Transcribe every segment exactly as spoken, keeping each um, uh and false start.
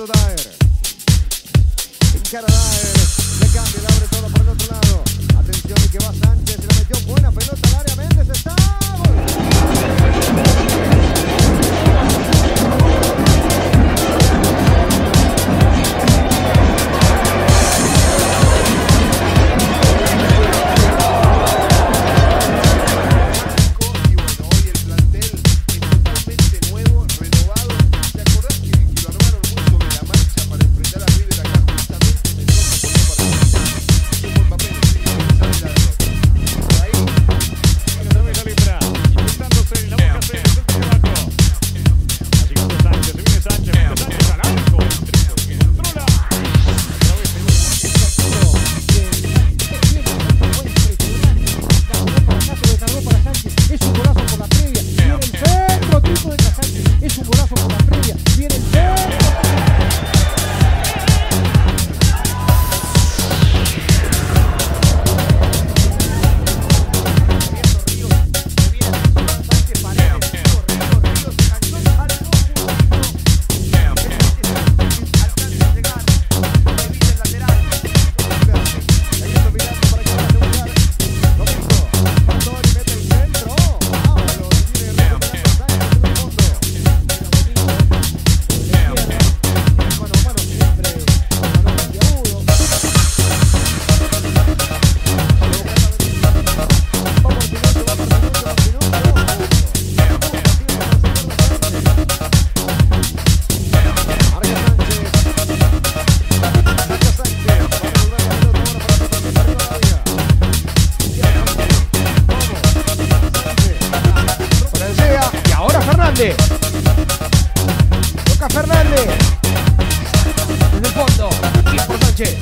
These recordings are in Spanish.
buscando Daer. Encara Daer. Le cambia, le abre todo por el otro lado. Atención y que va Sánchez. Se la metió buena pelota al área. Méndez está. Toca Fernández. En el fondo. Y por Sánchez.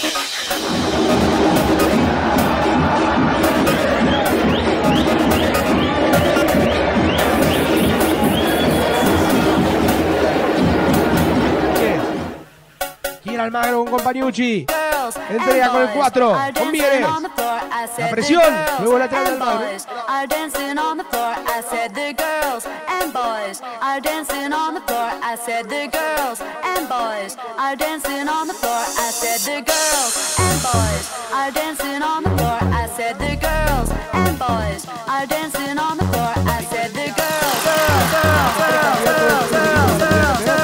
Gira Almagro con Compagnucci. Entrega con el cuatro. Con Mieres. La presión. Luego lateral del Almagro. Are dancing on the floor. I said the girls and boys are dancing on the floor. I said the girls and boys are dancing on the floor. I said the girls and boys are dancing on the floor. I said the girls and boys are dancing on the floor. I said the girls, girls, girls, girls, girls, girls, girls.